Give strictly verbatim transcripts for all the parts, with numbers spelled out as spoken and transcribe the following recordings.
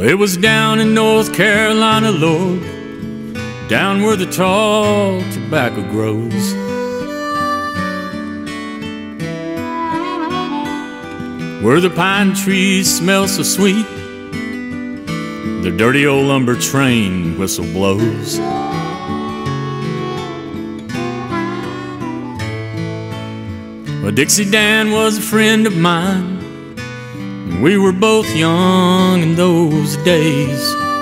It was down in North Carolina, Lord, down where the tall tobacco grows. Where the pine trees smell so sweet, the dirty old lumber train whistle blows. Well, Dixie Dan was a friend of mine, and we were both young in those days.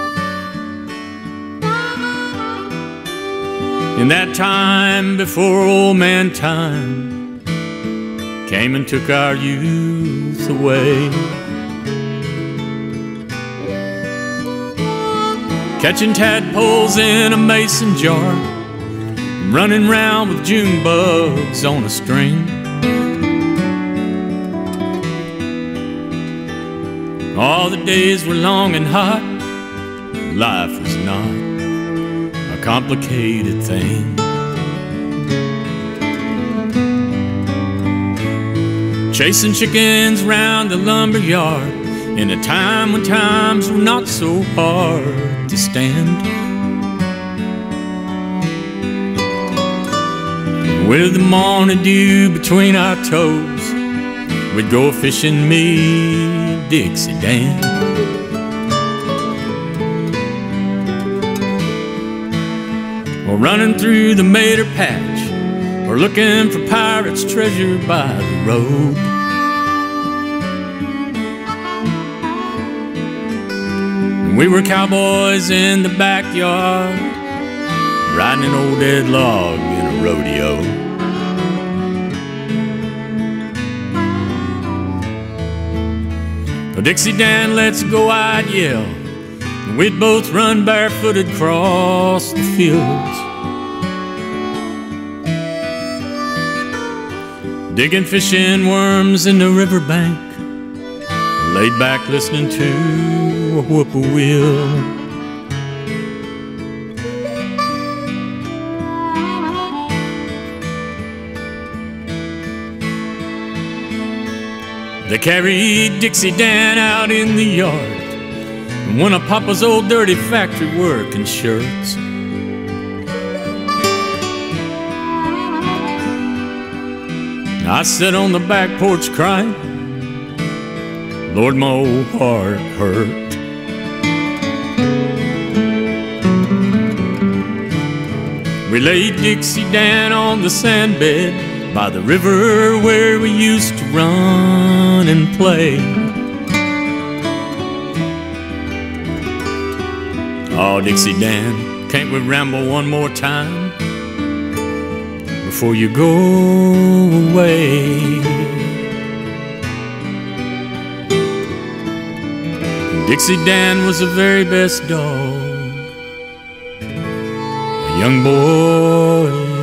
In that time before old man time came and took our youth away. Catching tadpoles in a mason jar, running round with June bugs on a string. All the days were long and hot. Life was not a complicated thing. Chasing chickens round the lumber yard in a time when times were not so hard to stand. With the morning dew between our toes, we'd go fishing, me, Dixie Dan. Or running through the Mater patch, or looking for pirates' treasure by the road. And we were cowboys in the backyard, riding an old dead log in a rodeo. Well, Dixie Dan, let's go, I'd yell, and we'd both run barefooted across the fields, digging fishing worms in the riverbank, laid back listening to a whippoorwill. They carried Dixie Dan out in the yard, in one of Papa's old dirty factory working shirts. I sat on the back porch crying, Lord, my old heart hurt. We laid Dixie Dan on the sandbed by the river where we used to run and play. Oh, Dixie Dan, can't we ramble one more time before you go away? Dixie Dan was the very best dog a young boy